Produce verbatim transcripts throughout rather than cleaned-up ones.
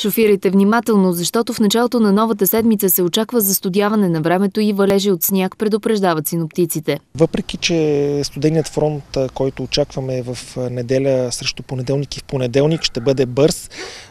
Шофирайте внимателно, защото в началото на новата седмица се очаква застудяване на времето и валежи от сняг, предупреждават синоптиците. Въпреки че студеният фронт, който очакваме в неделя срещу понеделник и в понеделник, ще бъде бърз,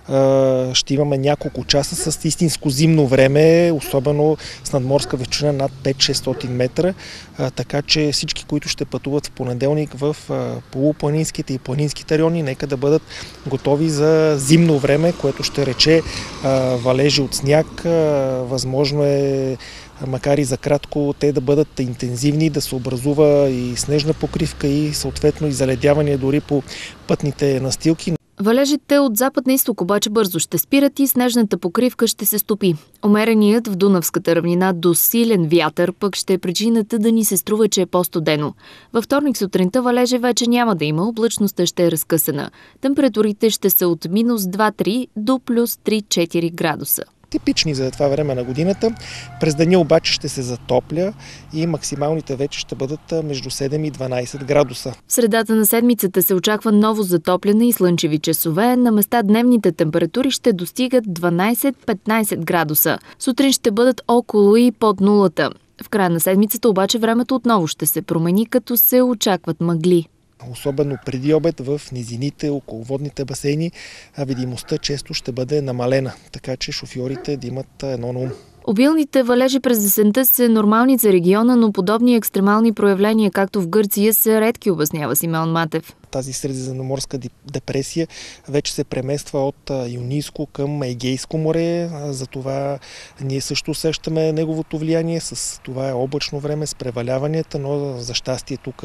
ще имаме няколко часа с истинско зимно време, особено с надморска височина над пет-шестстотин метра, така че всички, които ще пътуват в понеделник в полупланинските и планинските райони, нека да бъдат готови за зимно време, което ще рече валежи от сняг. Възможно е, макар и за кратко, те да бъдат интензивни, да се образува и снежна покривка и съответно и заледяване дори по пътните настилки. Валежите от запад на изток обаче бързо ще спират и снежната покривка ще се стопи. Умереният в Дунавската равнина до силен вятър пък ще е причината да ни се струва, че е по-студено. Във вторник сутринта валежи вече няма да има, облачността ще е разкъсана. Температурите ще са от минус два-три до плюс три-четири градуса. Типични за това време на годината. През деня обаче ще се затопля и максималните вече ще бъдат между седем и дванайсет градуса. В средата на седмицата се очаква ново затопляне и слънчеви часове. На места дневните температури ще достигат дванайсет-петнайсет градуса. Сутрин ще бъдат около и под нулата. В края на седмицата обаче времето отново ще се промени, като се очакват мъгли. Особено преди обед в низините, около водните басейни, видимостта често ще бъде намалена, така че шофьорите да имат едно на ум. Обилните валежи през есента са нормални за региона, но подобни екстремални проявления, както в Гърция, са редки, обяснява Симеон Матев. Тази средиземноморска депресия вече се премества от Йонийско към Егейско море, затова ние също усещаме неговото влияние. С това е облачно време с преваляванията, но за щастие тук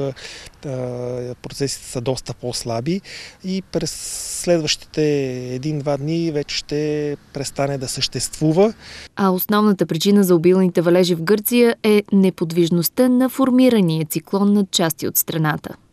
процесите са доста по-слаби и през следващите един-два дни вече ще престане да съществува. А основната причина за обилните валежи в Гърция е неподвижността на формирания циклон над части от страната.